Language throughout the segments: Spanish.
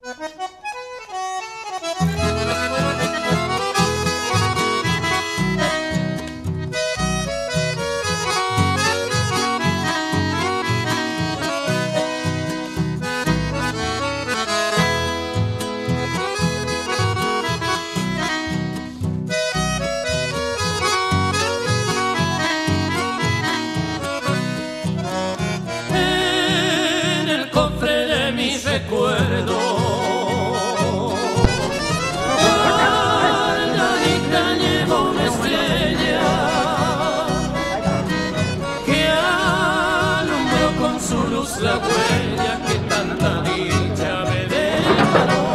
La huella que tanta dicha me dejó.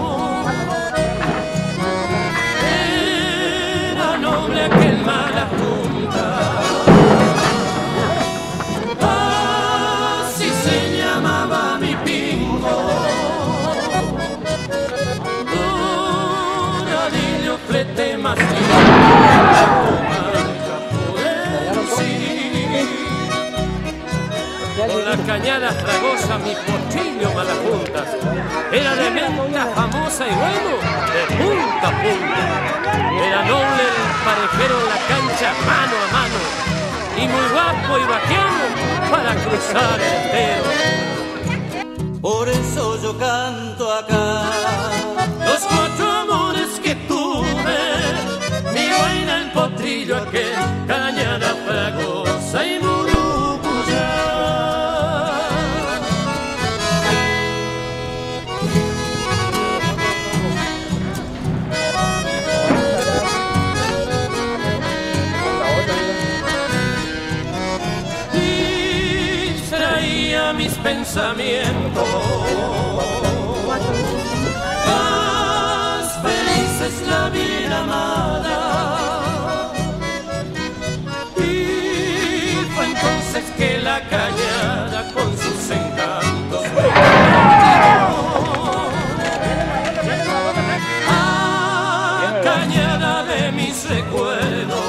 Era noble aquel mala junta, así se llamaba mi pingo. Doradillo flete más con la cañada fragosa, mi pochillo malajuntas, era de menta famosa y bueno, de punta a punta. Era noble el parejero en la cancha, mano a mano, y muy guapo y vaquiano para cruzar el entero. Por eso yo canto acá Los 4 amores que tuve, mi vaina, el potrillo aquel, cañada fragosa y murucuyá. Mis pensamientos más felices la vida amada, y fue entonces que la cañada con sus encantos me cañada de mis recuerdos.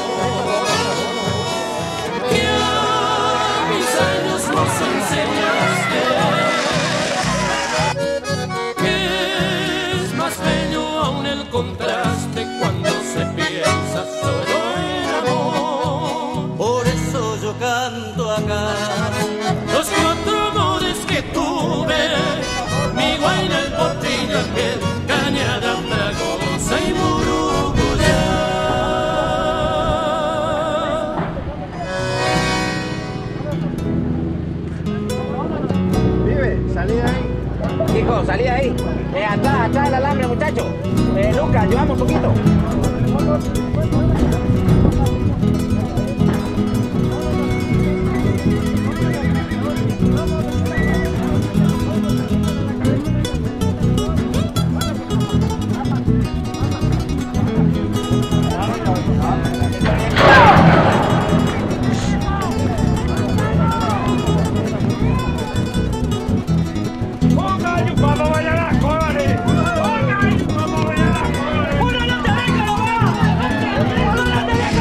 Enseñaste que es más bello aún el contraste cuando se piensa solo en amor. Por eso yo canto acá Los 4 amores que tuve, mi guaina, el potrillo aquel, cañada fragosa y murucuyá. Salí de ahí. Hijo, salí de ahí. Atrás el alambre, muchacho. Lucas, llevamos un poquito. ¡Uno no te deja nomás!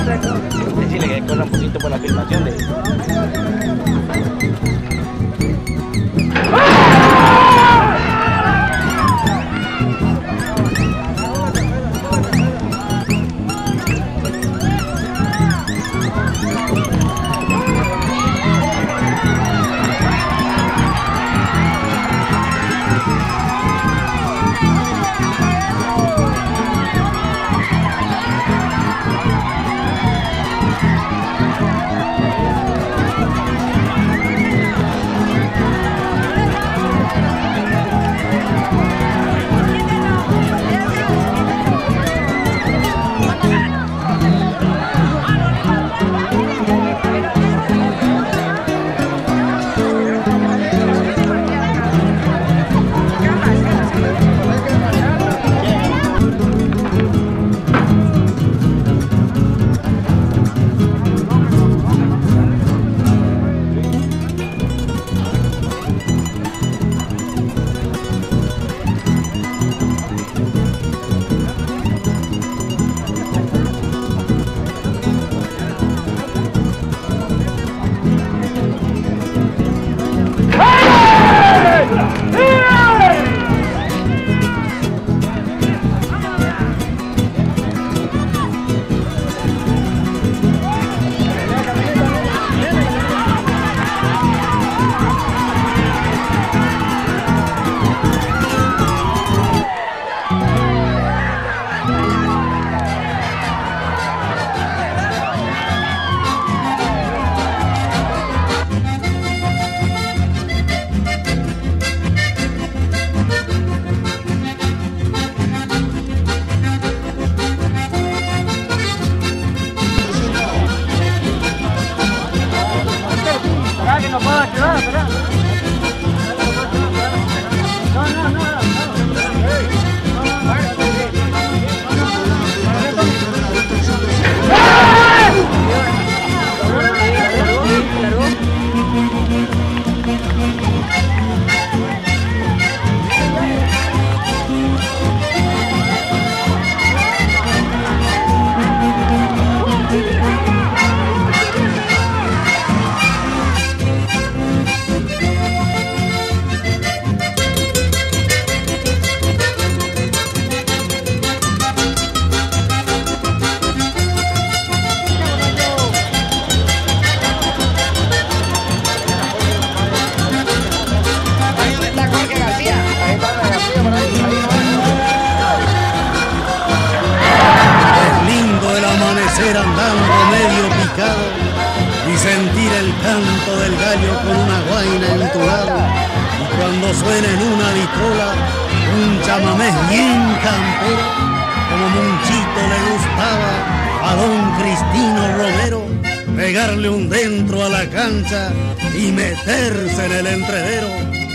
Decirle que corra un poquito por la filmación de... Andando medio picado y sentir el canto del gallo con una guaina en tu lado, y cuando suena en una vitola un chamamé bien campero, como Monchito le gustaba a don Cristino Romero, pegarle un dentro a la cancha y meterse en el entrevero.